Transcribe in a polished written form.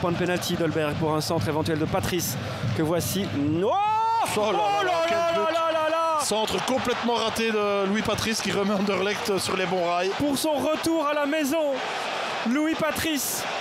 point de pénalty Dolberg pour un centre éventuel de Patrice que voici. Oh là là, centre complètement raté de Louis Patrice qui remet Anderlecht sur les bons rails. Pour son retour à la maison, Louis Patrice